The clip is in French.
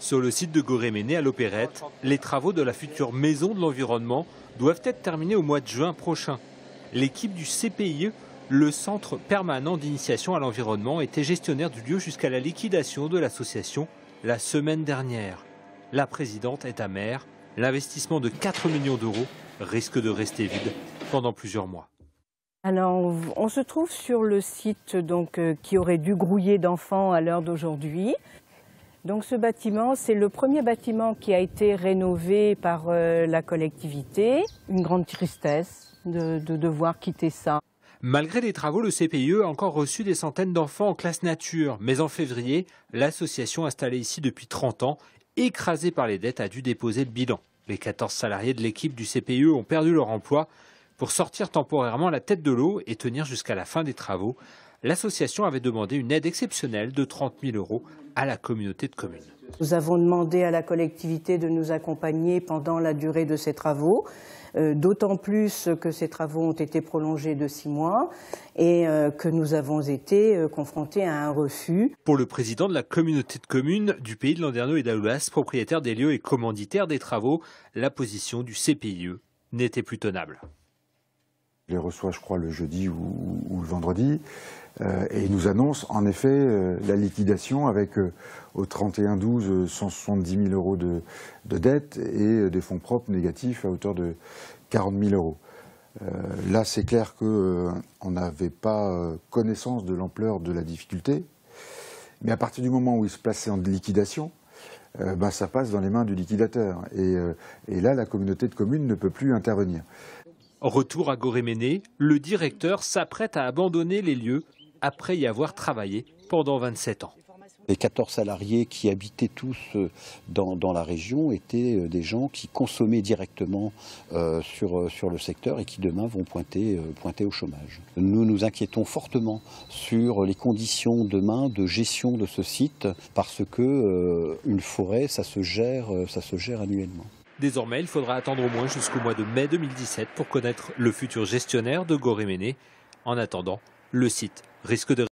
Sur le site de Goréméné à l'Opérette, les travaux de la future maison de l'environnement doivent être terminés au mois de juin prochain. L'équipe du CPIE, le Centre permanent d'initiation à l'environnement, était gestionnaire du lieu jusqu'à la liquidation de l'association la semaine dernière. La présidente est amère. L'investissement de 4 millions d'euros risque de rester vide pendant plusieurs mois. Alors, on se trouve sur le site qui aurait dû grouiller d'enfants à l'heure d'aujourd'hui. Donc ce bâtiment, c'est le premier bâtiment qui a été rénové par la collectivité. Une grande tristesse de devoir quitter ça. Malgré les travaux, le CPIE a encore reçu des centaines d'enfants en classe nature. Mais en février, l'association installée ici depuis 30 ans, écrasée par les dettes, a dû déposer le bilan. Les 14 salariés de l'équipe du CPIE ont perdu leur emploi. Pour sortir temporairement la tête de l'eau et tenir jusqu'à la fin des travaux, l'association avait demandé une aide exceptionnelle de 30 000 € à la communauté de communes. Nous avons demandé à la collectivité de nous accompagner pendant la durée de ces travaux, d'autant plus que ces travaux ont été prolongés de 6 mois et que nous avons été confrontés à un refus. Pour le président de la communauté de communes du Pays de Landerneau et d'Aoulas, propriétaire des lieux et commanditaire des travaux, la position du CPIE n'était plus tenable. Je les reçois, je crois, le jeudi ou le vendredi, et ils nous annoncent en effet la liquidation avec au 31/12 170 000 € de dettes et des fonds propres négatifs à hauteur de 40 000 €. Là, c'est clair qu'on n'avait pas connaissance de l'ampleur de la difficulté, mais à partir du moment où ils se plaçaient en liquidation, ça passe dans les mains du liquidateur. Et là, la communauté de communes ne peut plus intervenir. Retour à Goréméné, le directeur s'apprête à abandonner les lieux après y avoir travaillé pendant 27 ans. Les 14 salariés qui habitaient tous dans la région étaient des gens qui consommaient directement sur le secteur et qui demain vont pointer au chômage. Nous nous inquiétons fortement sur les conditions demain de gestion de ce site parce que une forêt, ça se gère annuellement. Désormais, il faudra attendre au moins jusqu'au mois de mai 2017 pour connaître le futur gestionnaire de Goréméné. En attendant, le site risque de